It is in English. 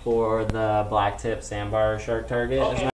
for the black tip sandbar shark target. Okay.